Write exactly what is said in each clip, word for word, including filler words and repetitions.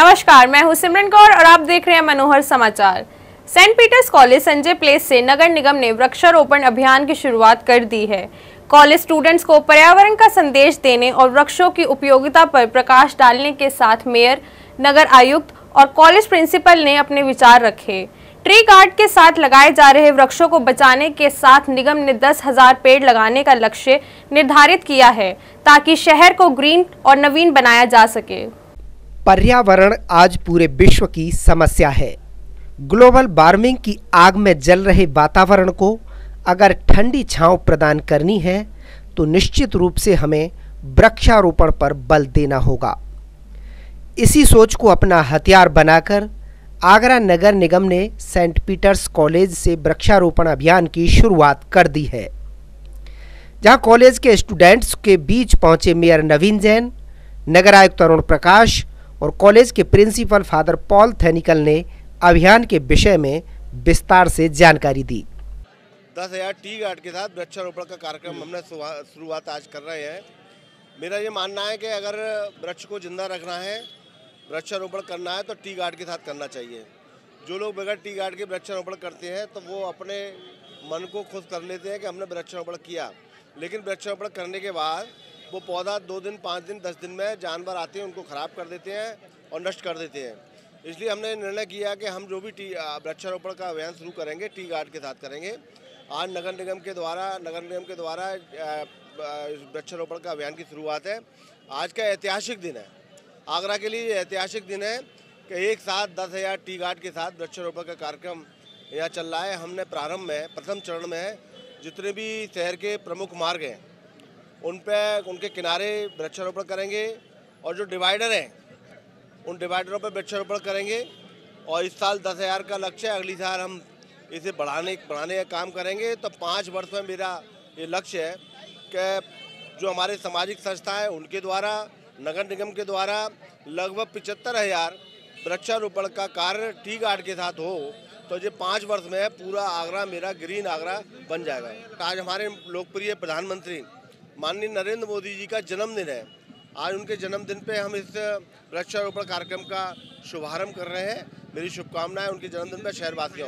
नमस्कार, मैं हूं सिमरन कौर और आप देख रहे हैं मनोहर समाचार। Saint Peter's college Sanjay place से नगर निगम ने वृक्षारोपण अभियान की शुरुआत कर दी है। कॉलेज स्टूडेंट्स को पर्यावरण का संदेश देने और वृक्षों की उपयोगिता पर प्रकाश डालने के साथ मेयर, नगर आयुक्त और कॉलेज प्रिंसिपल ने अपने विचार रखे। ट्री गार्ड के साथ लगाए जा रहे वृक्षों को बचाने के साथ निगम ने दस हजार पेड़ लगाने का लक्ष्य निर्धारित किया है ताकि शहर को ग्रीन और नवीन बनाया जा सके। पर्यावरण आज पूरे विश्व की समस्या है। ग्लोबल वार्मिंग की आग में जल रहे वातावरण को अगर ठंडी छांव प्रदान करनी है तो निश्चित रूप से हमें वृक्षारोपण पर बल देना होगा। इसी सोच को अपना हथियार बनाकर आगरा नगर निगम ने सेंट पीटर्स कॉलेज से वृक्षारोपण अभियान की शुरुआत कर दी है, जहां कॉलेज के स्टूडेंट्स के बीच पहुंचे मेयर नवीन जैन, नगर आयुक्त अरुण प्रकाश और कॉलेज के प्रिंसिपल फादर पॉल थेनिकल ने अभियान के विषय में विस्तार से जानकारी दी। दस हजार टी गार्ड के साथ वृक्षारोपण का कार्यक्रम हमने शुरुआत आज कर रहे हैं। मेरा ये मानना है कि अगर वृक्ष को जिंदा रखना है, वृक्षारोपण करना है तो टी गार्ड के साथ करना चाहिए। जो लोग बगैर टी गार्ड के वृक्षारोपण करते हैं तो वो अपने मन को खुश कर लेते हैं कि हमने वृक्षारोपण किया, लेकिन वृक्षारोपण करने के बाद वो पौधा दो दिन पाँच दिन दस दिन में जानवर आते हैं, उनको ख़राब कर देते हैं और नष्ट कर देते हैं। इसलिए हमने निर्णय किया कि हम जो भी टी वृक्षारोपण का अभियान शुरू करेंगे टी गार्ड के साथ करेंगे। आज नगर निगम के द्वारा नगर निगम के द्वारा वृक्षारोपण का अभियान की शुरुआत है। आज का ऐतिहासिक दिन है, आगरा के लिए ऐतिहासिक दिन है कि एक साथ दस हजार टी गार्ड के साथ वृक्षारोपण का कार्यक्रम यहाँ चल रहा है। हमने प्रारंभ में प्रथम चरण में जितने भी शहर के प्रमुख मार्ग हैं उन पर उनके किनारे वृक्षारोपण करेंगे और जो डिवाइडर हैं उन डिवाइडरों पर वृक्षारोपण करेंगे। और इस साल दस हजार का लक्ष्य है, अगली साल हम इसे बढ़ाने बढ़ाने का काम करेंगे। तो पाँच वर्ष में मेरा ये लक्ष्य है कि जो हमारे सामाजिक संस्था है उनके द्वारा, नगर निगम के द्वारा लगभग पिचहत्तर हजार वृक्षारोपण का कार्य टी गार्ड के साथ हो तो ये पाँच वर्ष में पूरा आगरा मेरा ग्रीन आगरा बन जाएगा। आज हमारे लोकप्रिय प्रधानमंत्री माननीय नरेंद्र मोदी जी का जन्मदिन है। आज उनके जन्मदिन पे हम इस वृक्षारोपण कार्यक्रम का शुभारंभ कर रहे हैं। मेरी शुभकामनाएं उनके जन्मदिन पे शहरवासियों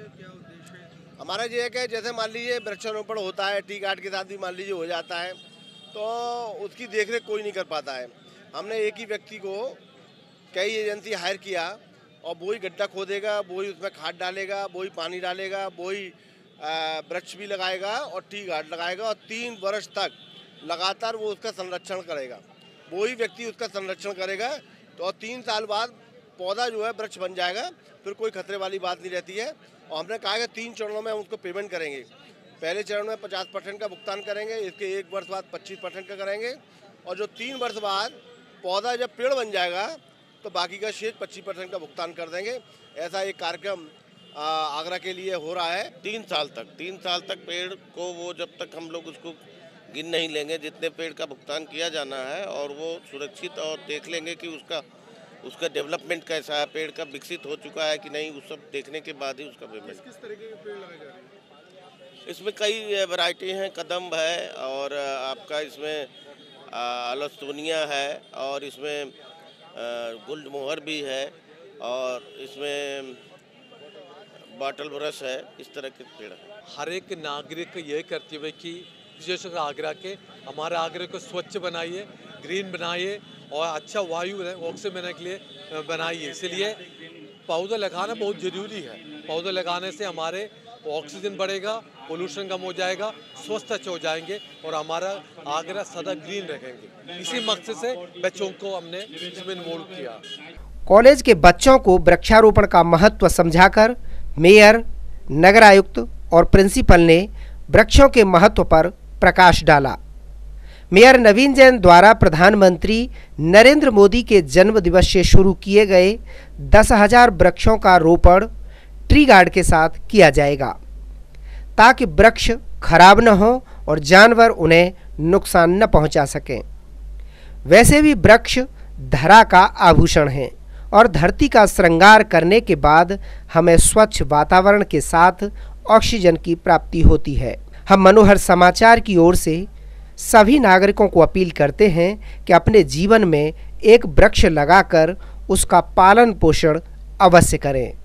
को। हमारा ये है कि जैसे मान लीजिए वृक्षारोपण होता है, टी गार्ड के साथ भी मान लीजिए हो जाता है तो उसकी देखरेख कोई नहीं कर पाता है। हमने एक ही व्यक्ति को कई एजेंसी हायर किया और वो ही गड्ढा खोदेगा, वो ही उसमें खाद डालेगा, वो ही पानी डालेगा, वो ही वृक्ष भी लगाएगा और टी गार्ड लगाएगा और तीन वर्ष तक लगातार वो उसका संरक्षण करेगा। वो ही व्यक्ति उसका संरक्षण करेगा तो और तीन साल बाद पौधा जो है वृक्ष बन जाएगा, फिर कोई खतरे वाली बात नहीं रहती है। और हमने कहा कि तीन चरणों में हम उसको पेमेंट करेंगे। पहले चरण में पचास परसेंट का भुगतान करेंगे, इसके एक वर्ष बाद पच्चीस परसेंट का करेंगे और जो तीन वर्ष बाद पौधा जब पेड़ बन जाएगा तो बाकी का शेष पच्चीस परसेंट का भुगतान कर देंगे। ऐसा एक कार्यक्रम आगरा के लिए हो रहा है। तीन साल तक तीन साल तक पेड़ को वो जब तक हम लोग उसको गिन नहीं लेंगे जितने पेड़ का भुगतान किया जाना है और वो सुरक्षित और देख लेंगे कि उसका उसका डेवलपमेंट कैसा है, पेड़ का विकसित हो चुका है कि नहीं, उस सब देखने के बाद ही उसका पेमेंट। किस तरीके के पेड़ लगाए जा रहे हैं? इसमें कई वैरायटी हैं, कदम है और आपका इसमें अलोस्तोनिया है और इसमें गुल्ड मोहर भी है और इसमें बॉटल ब्रश है। इस तरह के पेड़ हैं। हर एक नागरिक ये कर्तव्य कि विशेषकर आगरा के हमारे आगरा को स्वच्छ बनाइए, ग्रीन बनाइए और अच्छा वायु ऑक्सीजन बनाने के लिए बनाइए। इसलिए पौधे लगाना बहुत ज़रूरी है। पौधे लगाने से हमारे ऑक्सीजन बढ़ेगा, पोल्यूशन कम हो जाएगा, स्वस्थ अच्छे हो जाएंगे और हमारा आगरा सदा ग्रीन रहेंगे। इसी मकसद से बच्चों को हमने इसमें इन्वॉल्व किया। कॉलेज के बच्चों को वृक्षारोपण का महत्व समझाकर मेयर, नगर आयुक्त और प्रिंसिपल ने वृक्षों के महत्व पर प्रकाश डाला। मेयर नवीन जैन द्वारा प्रधानमंत्री नरेंद्र मोदी के जन्म दिवस से शुरू किए गए दस हजार वृक्षों का रोपण ट्री गार्ड के साथ किया जाएगा ताकि वृक्ष खराब न हो और जानवर उन्हें नुकसान न पहुंचा सकें। वैसे भी वृक्ष धरा का आभूषण हैं और धरती का श्रृंगार करने के बाद हमें स्वच्छ वातावरण के साथ ऑक्सीजन की प्राप्ति होती है। हम मनोहर समाचार की ओर से सभी नागरिकों को अपील करते हैं कि अपने जीवन में एक वृक्ष लगाकर उसका पालन पोषण अवश्य करें।